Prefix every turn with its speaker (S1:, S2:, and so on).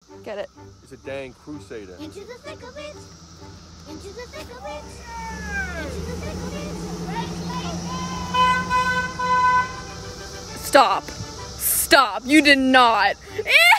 S1: Get it.
S2: It's a dang crusader.
S3: Into the thick of it. Into the thick of it. Into the thick of it.
S1: Stop. Stop. You did not.